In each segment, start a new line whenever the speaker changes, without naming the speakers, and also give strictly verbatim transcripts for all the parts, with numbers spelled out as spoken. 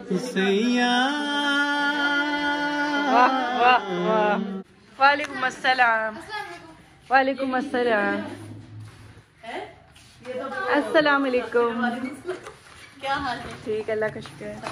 हुसैया।
वाह वाह वाह। वालेकुम अस्सलाम। वालेकुम अस्सलाम। अस्सलाम वालेकुम।
क्या हाल है?
ठीक, अल्लाह का शुक्र है।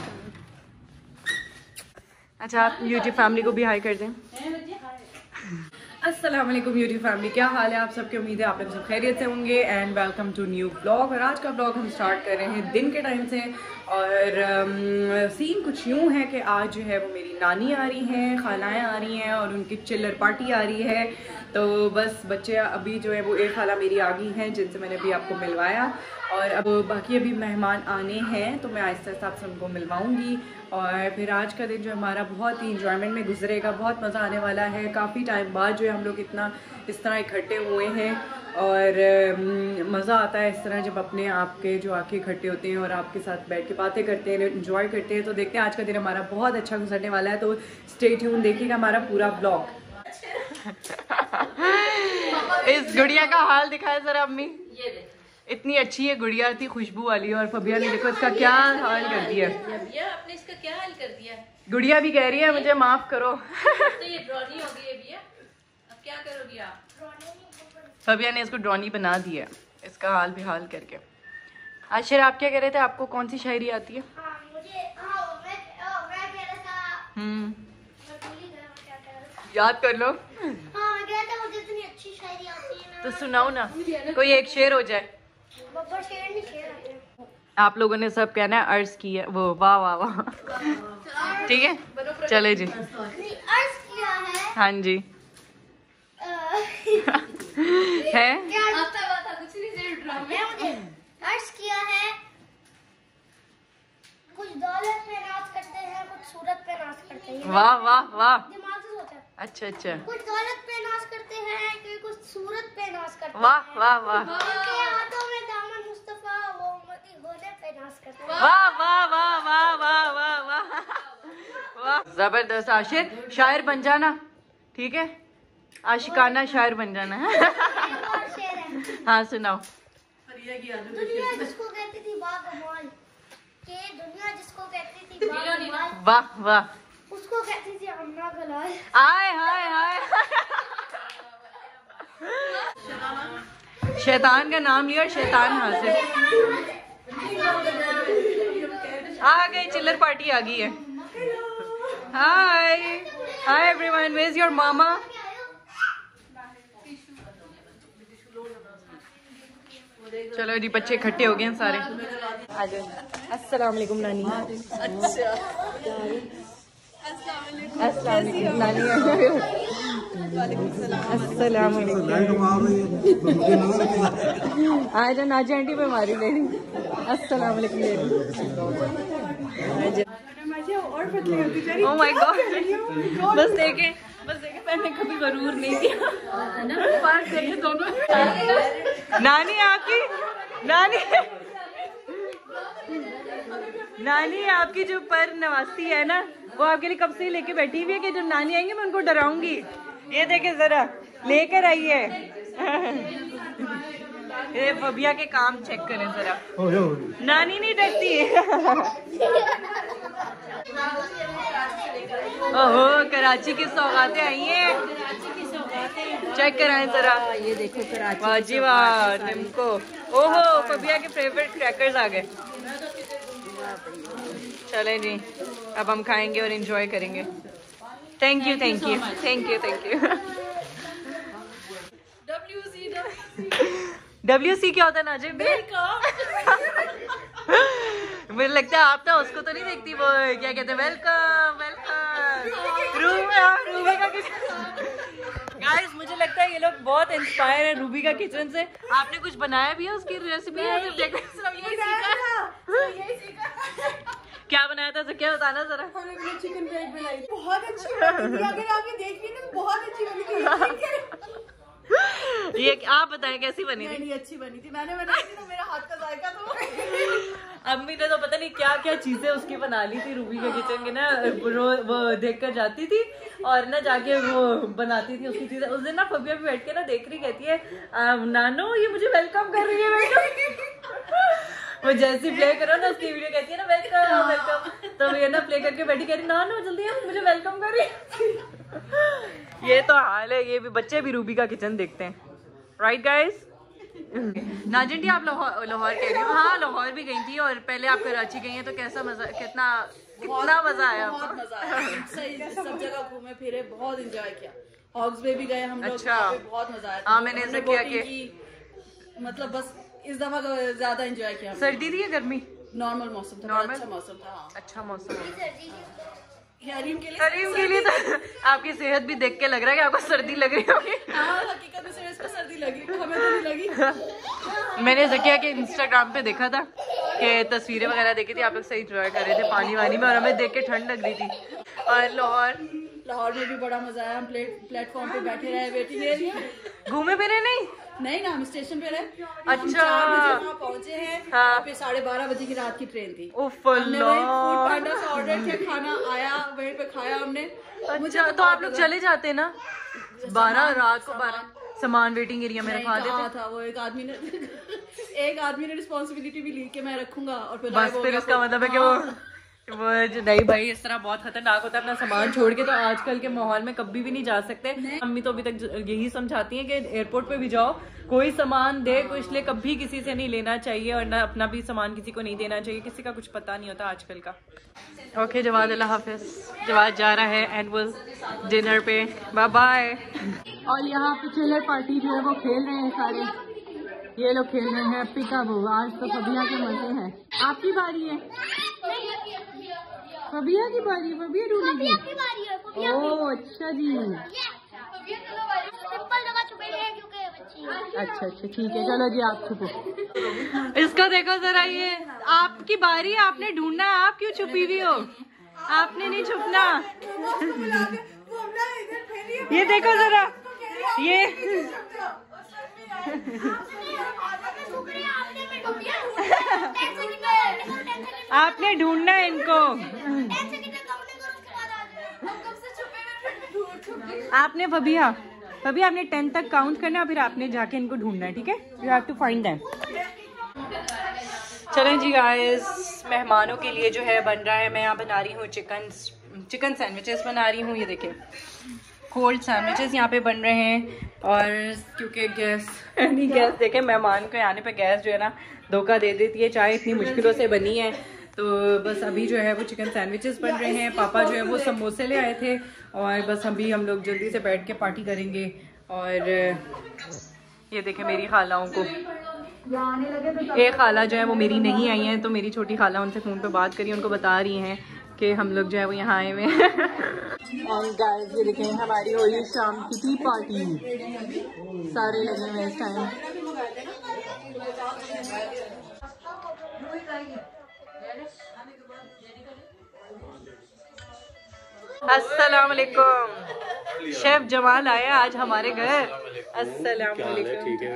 अच्छा, आप यूट्यूब फैमिली को भी हाय कर दें। अस्सलाम वालेकुम यूट्यूब फैमिली, क्या हाल है आप सबकी? उम्मीद है आप लोग सब खैरियत से होंगे and welcome to new blog. और आज का ब्लॉग हम स्टार्ट कर रहे हैं दिन के टाइम से। और um, सीन कुछ यूँ है कि आज जो है वो मेरी नानी आ रही हैं, खालाएँ आ रही हैं और उनकी चिल्लर पार्टी आ रही है। तो बस बच्चे अभी जो है वो एक खाला मेरी आ गई हैं जिनसे मैंने अभी आपको मिलवाया, और अब बाकी अभी मेहमान आने हैं तो मैं आहिस्ता आहिस्ता आपसे उनको मिलवाऊंगी। और फिर आज का दिन जो हमारा बहुत ही इंजॉयमेंट में गुजरेगा, बहुत मज़ा आने वाला है। काफ़ी टाइम बाद जो है हम लोग इतना इस तरह इकट्ठे हुए हैं और मज़ा आता है इस तरह जब अपने आपके जो आके इकट्ठे होते हैं और आपके साथ बैठ के बातें करते हैं, एंजॉय करते हैं। तो देखते हैं आज का दिन हमारा बहुत अच्छा गुजरने वाला है, तो स्टे ट्यून, देखिएगा हमारा पूरा ब्लॉग। इस गुड़िया का हाल दिखाए जरा अम्मी।
ये देख,
इतनी अच्छी है गुड़िया, थी खुशबू वाली, और फबिया ने देखो इसका क्या हाल कर दिया।
भैया आपने इसका क्या हाल कर दिया?
गुड़िया भी कह रही है मुझे माफ करो।
तो ये ड्रॉनी हो गई है भैया, अब क्या करोगी आप?
फबिया ने इसको ड्रॉनी बना दिया है, इसका हाल भी हाल करके। आशिर, आप क्या कह रहे थे? आपको कौन सी शायरी आती है?
हाँ, मुझे हाँ, मैं, मैं कह रहा था,
हम्म
मैं भूल ही गया मैं क्या कह रहा था।
याद कर लो।
हाँ, मैं कह रहा था मुझे इतनी अच्छी शायरी आती है ना।
तो सुनाओ ना, कोई एक शेर हो जाए।
बब्बर शेर नहीं शेर आते हैं।
आप लोगों ने सब कहना है अर्ज की है वो, वाह वाह वाह। ठीक है, चले जी।
नहीं, अर्ज किया है।
हाँ जी।
अ,
है
क्या
आता आता कुछ नहीं, सिर्फ ड्रामे।
मैं मुझे अर्ज किया है। कुछ दौलत पे नाज करते हैं, कुछ सूरत पे नाज करते हैं।
वाह वाह वाह।
दिमाग से सोचा।
अच्छा अच्छा,
कुछ दौलत पे नाज करते हैं कि कुछ सूरत पे नाज करते हैं।
वाह वाह वाह
उनके हाथों में दामन मुस्तफा, वो उम्मती होने पे नाज करते हैं।
वाह वाह वाह वाह वाह वाह वाह वाह, जबरदस्त। आशिर, शायर बन जाना, ठीक है? आशिकाना शायर बन जाना है।
एक और शेर है।
हाँ सुनाओ।
दुनिया जिसको कहती थी बागमाल, के दुनिया जिसको कहती थी बागमाल,
वाह वाह,
उसको कहती थी अम्मा गलाल।
आय हाय हाय। शैतान का नाम लिया और शैतान हाजिर। आ गई, चिल्लर पार्टी आ गई है। Hi hi everyone, where is your mama? चलो जी, बच्चे इकट्ठे हो गए हैं सारे। आ जाओ। अस्सलाम वालेकुम नानी।
अच्छा,
अस्सलाम वालेकुम नानी। अस्सलाम वालेकुम। आ जाओ, नाजी आंटी पे मारी ले रही। अस्सलाम वालेकुम ले रही। ओह माय गॉड, बस देखे बस देखे, मैंने कभी गरूर नहीं किया। पार्क करके दोनों। नानी आपकी नानी नानी आपकी जो पर नवासी है ना, वो आपके लिए कब से ही लेके बैठी हुई है कि जब नानी आएंगे मैं उनको डराऊंगी। ये देखे जरा, लेकर आई है। ये फबिया के काम चेक करें जरा, नानी नहीं डरती। ओहो, कराची की सौगातें आई हैं, चेक कराएं जरा।
ये देखो कराची।
वाह जी वाह, निम्को। ओहो, फबिया के फेवरेट क्रैकर्स आ गए। चलें जी, अब हम खाएंगे और एंजॉय करेंगे। Thank you thank you thank you thank you. W C क्या होता है नाजिब? मुझे लगता है आप ना उसको तो नहीं देखती, वो क्या कहते हैं, वेलकम वेलकम। रूबी का किचन। गाइस, मुझे लगता है ये लोग बहुत इंस्पायर है रूबी का किचन से। आपने कुछ बनाया भी है उसकी रेसिपी? क्या बनाया था, क्या बताना जरा।
चिकन फ्राई बनाई, बहुत अच्छी बनी थी। अगर आपने देखी ना, बहुत अच्छी बनी थी।
ये आप बताएं कैसी बनी थी?
नहीं, अच्छी बनी थी, मैंने बनाई थी तो मेरा हाथ का जायका तो।
अम्मी ने तो पता नहीं क्या क्या चीजें उसकी बना ली थी रूबी के किचन के ना, वो देख कर जाती थी और ना जाके वो बनाती थी उसकी चीजें। उस दिन ना फबिया भी बैठ के ना देख रही, कहती है नानो ये मुझे वेलकम कर रही है। वेलकम। वो जैसी प्ले करो ना उसकी वीडियो, कहती है ना वेलकम वेलकम। तो ये ना प्ले करके बैठी कह रही ना ना जल्दी आ मुझे वेलकम कर रही। ये तो हाल है, ये भी बच्चे भी रूबी का किचन देखते हैं, राइट गाइस। नाजिन जी आप लाहौर लाहौर कह रही हो? हाँ लाहौर भी गई थी और पहले आप कराची गई हैं, तो कैसा मजा, कितना कितना मजा आया? बहुत मजा आया,
सही सब जगह घूमे फिरे, बहुत एंजॉय किया। हॉग्स में भी गए हम लोग,
अच्छा
बहुत मजा आया।
हाँ मैंने ऐसा किया कि
मतलब बस इस दफा ज्यादा एंजॉय किया।
सर्दी थी या गर्मी?
नॉर्मल मौसम था, नॉर्मल अच्छा मौसम था। अच्छा मौसम हरीम के लिए,
हरीम के लिए तो आपकी सेहत भी देख के लग रहा है कि आपको सर्दी लग रही होगी।
हाँ हकीकत में सेहत को सर्दी लगी, हमें तो नहीं लगी।
मैंने जकिया के इंस्टाग्राम पे देखा था कि तस्वीरें वगैरह देखी थी, आप लोग सही एंजॉय कर रहे थे पानी वानी में, और हमें देख के ठंड लग रही थी। और लाहौर
लाहौर में भी बड़ा मजा आया। हम प्लेटफॉर्म पे बैठे रहे, वेटिंग एरिया, घूमे
फिरे नहीं
नहीं ना, हम स्टेशन पे रहे।
अच्छा
वहाँ पहुँचे हैं, हाँ। फिर साढ़े बारह बजे की रात की ट्रेन थी।
हमने
फूड पांडा से ऑर्डर किया, खाना आया, वहीं पे खाया हमने।
अच्छा तो आप लोग चले जाते ना बारह रात को, बारह सामान वेटिंग एरिया में रखा देते
था। वो एक आदमी ने एक आदमी ने रिस्पॉन्सिबिलिटी भी ली कि मैं रखूंगा, और फिर
बस फिर इसका मतलब है कि वो वो नहीं भाई इस तरह बहुत खतरनाक होता है अपना सामान छोड़ के, तो आजकल के माहौल में कभी भी नहीं जा सकते। मम्मी तो अभी तक यही समझाती हैं कि एयरपोर्ट पे भी जाओ, कोई सामान दे कुछ ले, कभी किसी से नहीं लेना चाहिए, और ना अपना भी सामान किसी को नहीं देना चाहिए, किसी का कुछ पता नहीं होता आजकल का। ओके जवाद अल्लाह हाफिज। जवाद जा रहा है एनुअल डिनर पे, बाय बाय। और यहाँ पे चिल्लर पार्टी जो है वो खेल रहे हैं सारे, ये लोग खेल रहे हैं पिकाबू। आज तो फबिया के मजे हैं। आपकी बारी है, फबिया की बारी है, फबिया ढूंढेगी। ओह अच्छा जी, अच्छा अच्छा ठीक है, चलो जी आप छुपो। इसका देखो जरा, ये आपकी बारी है, आपने ढूंढना है, आप क्यों छुपी हुई हो? आपने नहीं छुपना। ये देखो जरा, ये आपने ढूंढना है इनको, आपने फबिया फबिया आपने टेन तक काउंट करना, फिर आपने जाके इनको ढूंढना है, ठीक है? You have to find them. चलें जी गाइस, मेहमानों के लिए जो है बन रहा है, मैं यहाँ बना रही हूँ चिकन चिकन सैंडविचेस बना रही हूँ। ये देखिए कोल्ड सैंडविचेस यहाँ पे बन रहे हैं, और क्योंकि गैस नहीं गैस देखे मेहमान के आने पे गैस जो है ना धोखा दे देती है, चाय इतनी मुश्किलों से बनी है, तो बस अभी जो है वो चिकन सैंडविचेस बन रहे हैं। पापा जो है वो समोसे ले आए थे, और बस अभी हम लोग जल्दी से बैठ के पार्टी करेंगे। और ये देखें मेरी खालाओं को, एक खाला जो है वो मेरी नहीं आई है, तो मेरी छोटी खाला उनसे फ़ोन पे बात करी, उनको बता रही हैं कि हम लोग जो है वो यहाँ आए हुए हैं। और गाइस ये देखें हमारी हो रही शाम की टी पार्टी, सारे लगे हुए इस टाइम। अस्सलाम वालेकुम, शेफ जमाल आए आज हमारे घर। अस्सलाम वालेकुम।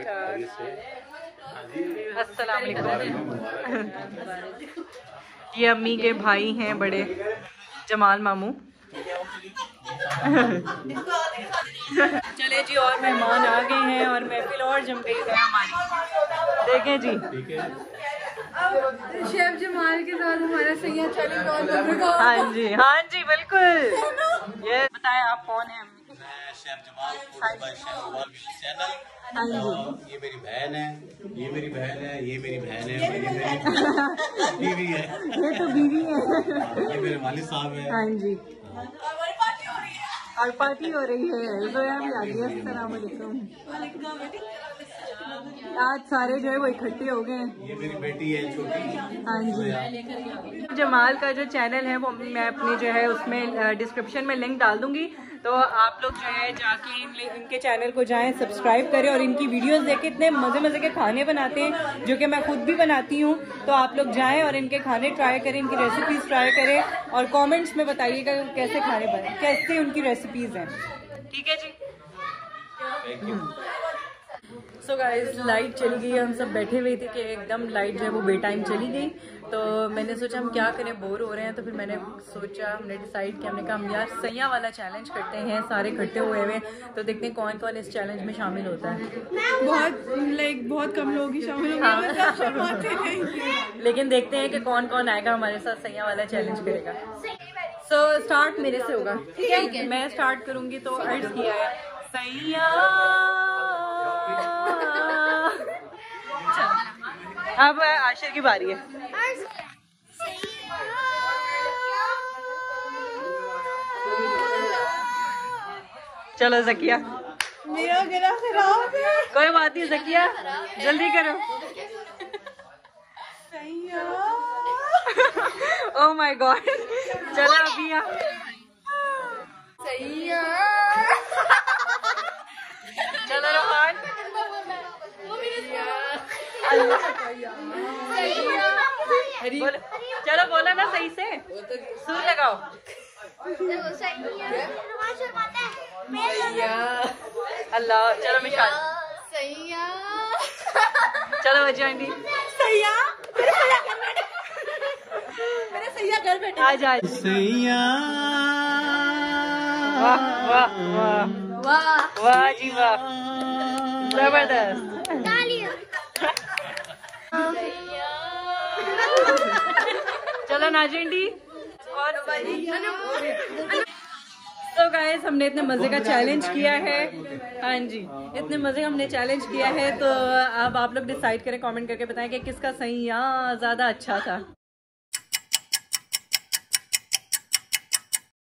अस्सलाम वालेकुम। ये अम्मी के भाई हैं बड़े, जमाल मामू। चले जी, और मेहमान आ गए हैं और महफिल और जम गई है हमारी। देखें जी
शेफ जमाल के साथ हमारा सैयद चलेगा।
हाँ जी हाँ जी बिल्कुल। ये बताएं आप कौन हैं?
Chef Jamal, channel.
हाँ जी,
ये मेरी बहन है, ये मेरी बहन है, ये मेरी बहन है, ये मेरी बीवी है,
ये तो बीवी है,
ये मेरे वालिद साहब है।
हाँ जी, और पार्टी हो रही है। जोया भी आ गई। अस्सलाम वालेकुम। आज सारे जो है वो इकट्ठे हो गए हैं।
ये मेरी बेटी है छोटी।
हाँ जी, जमाल का जो चैनल है वो मैं अपनी जो है उसमें डिस्क्रिप्शन में लिंक डाल दूंगी, तो आप लोग जो है जाके इन, इनके चैनल को जाएं, सब्सक्राइब करें, और इनकी वीडियोस देखें। इतने मज़े मज़े के खाने बनाते हैं जो कि मैं खुद भी बनाती हूँ, तो आप लोग जाएं और इनके खाने ट्राई करें, इनकी रेसिपीज़ ट्राई करें, और कमेंट्स में बताइएगा कैसे खाने बने, कैसे उनकी रेसिपीज़ हैं। ठीक है जी, सो गाइस लाइट चली गई, हम सब बैठे हुए थे कि एकदम लाइट जो है वो बे टाइम चली गई। तो मैंने सोचा हम क्या करें, बोर हो रहे हैं। तो फिर मैंने सोचा, हमने डिसाइड किया, हमने कहा हम यार सैयां वाला चैलेंज करते हैं, सारे इकट्ठे हुए हुए। तो देखते हैं कौन कौन इस चैलेंज में शामिल होता है।
बहुत लाइक बहुत कम लोग ही शामिल होंगे,
हाँ।
मतलब शर्माते नहीं।
लेकिन देखते हैं कि कौन कौन आएगा हमारे साथ सैयां वाला चैलेंज करेगा। सो so, स्टार्ट मेरे से होगा, ठीक है? मैं स्टार्ट करूंगी तो अर्ज किया है सैया। अब आशिर की बारी है। चलो जकिया,
मेरा गला खराब है।
कोई बात नहीं जकिया, जल्दी करो। ओह माय गॉड, चलो अभी आ। चलो रोहन, बोलो, चलो बोलो ना सही से, सुर लगाओ। अल्लाह, चलो मिशाल, चलो वजह आंटी,
सैया मेरे सैया घर बैठे।
आ जा
सैया।
वाह वाह वाह वाह वाह जी वाह, जबरदस्त। चलो नाजिंडी और तो गाइस हमने इतने मजे का चैलेंज किया है। हाँ जी, इतने मजे का हमने चैलेंज किया है। तो अब आप लोग डिसाइड करें, कमेंट करके बताएं कि किसका सही या ज्यादा अच्छा था।